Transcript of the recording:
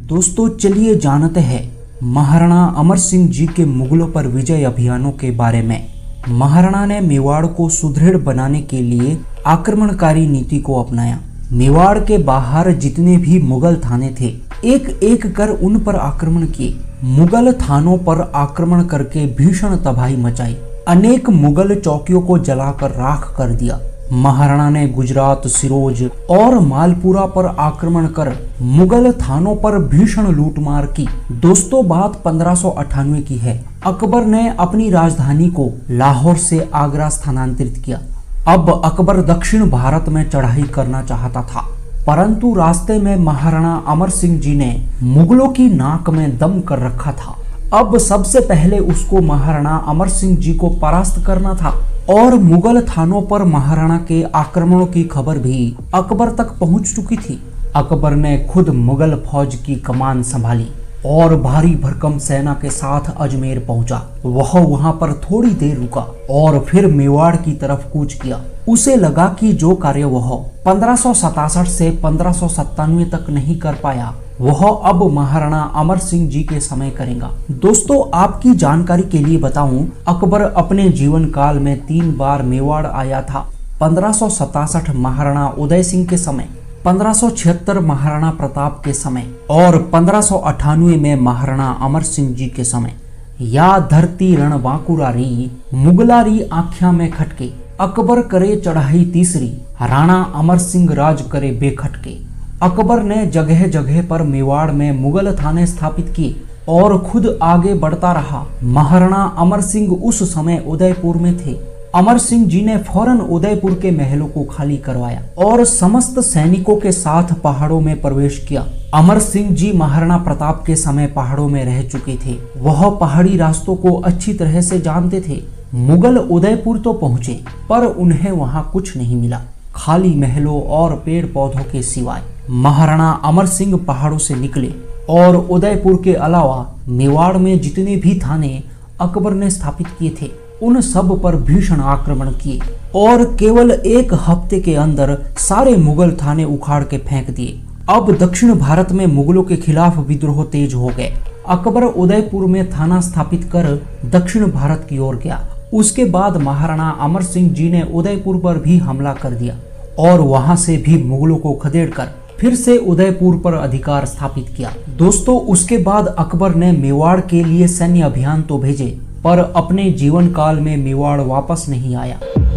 दोस्तों चलिए जानते हैं महाराणा अमर सिंह जी के मुगलों पर विजय अभियानों के बारे में। महाराणा ने मेवाड़ को सुदृढ़ बनाने के लिए आक्रमणकारी नीति को अपनाया। मेवाड़ के बाहर जितने भी मुगल थाने थे एक एक कर उन पर आक्रमण किए। मुगल थानों पर आक्रमण करके भीषण तबाही मचाई। अनेक मुगल चौकियों को जलाकर राख कर दिया। महाराणा ने गुजरात, सिरोज और मालपुरा पर आक्रमण कर मुगल थानों पर भीषण लूटमार की। दोस्तों बात 1598 की है। अकबर ने अपनी राजधानी को लाहौर से आगरा स्थानांतरित किया। अब अकबर दक्षिण भारत में चढ़ाई करना चाहता था, परंतु रास्ते में महाराणा अमर सिंह जी ने मुगलों की नाक में दम कर रखा था। अब सबसे पहले उसको महाराणा अमर सिंह जी को परास्त करना था और मुगल थानों पर महाराणा के आक्रमणों की खबर भी अकबर तक पहुंच चुकी थी। अकबर ने खुद मुगल फौज की कमान संभाली और भारी भरकम सेना के साथ अजमेर पहुंचा। वह वहां पर थोड़ी देर रुका और फिर मेवाड़ की तरफ कूच किया। उसे लगा कि जो कार्य वह 1567 से 1597 तक नहीं कर पाया वह अब महाराणा अमर सिंह जी के समय करेगा। दोस्तों आपकी जानकारी के लिए बताऊं, अकबर अपने जीवन काल में 3 बार मेवाड़ आया था। 1567 महाराणा उदय सिंह के समय, 1576 महाराणा प्रताप के समय और 1598 में महाराणा अमर सिंह जी के समय। या धरती रण बांकुरारी, मुगलारी आख्या में खटके, अकबर करे चढ़ाई तीसरी, राणा अमर सिंह राज करे बेखटके। अकबर ने जगह जगह पर मेवाड़ में मुगल थाने स्थापित किए और खुद आगे बढ़ता रहा। महाराणा अमर सिंह उस समय उदयपुर में थे। अमर सिंह जी ने फौरन उदयपुर के महलों को खाली करवाया और समस्त सैनिकों के साथ पहाड़ों में प्रवेश किया। अमर सिंह जी महाराणा प्रताप के समय पहाड़ों में रह चुके थे। वह पहाड़ी रास्तों को अच्छी तरह से जानते थे। मुगल उदयपुर तो पहुंचे पर उन्हें वहां कुछ नहीं मिला, खाली महलों और पेड़ पौधों के सिवाय। महाराणा अमर सिंह पहाड़ों से निकले और उदयपुर के अलावा मेवाड़ में जितने भी थाने अकबर ने स्थापित किए थे उन सब पर भीषण आक्रमण किए और केवल 1 हफ्ते के अंदर सारे मुगल थाने उखाड़ के फेंक दिए। अब दक्षिण भारत में मुगलों के खिलाफ विद्रोह तेज हो गए। अकबर उदयपुर में थाना स्थापित कर दक्षिण भारत की ओर गया। उसके बाद महाराणा अमर सिंह जी ने उदयपुर पर भी हमला कर दिया और वहां से भी मुगलों को खदेड़कर फिर से उदयपुर पर अधिकार स्थापित किया। दोस्तों उसके बाद अकबर ने मेवाड़ के लिए सैन्य अभियान तो भेजे पर अपने जीवन काल में मेवाड़ वापस नहीं आया।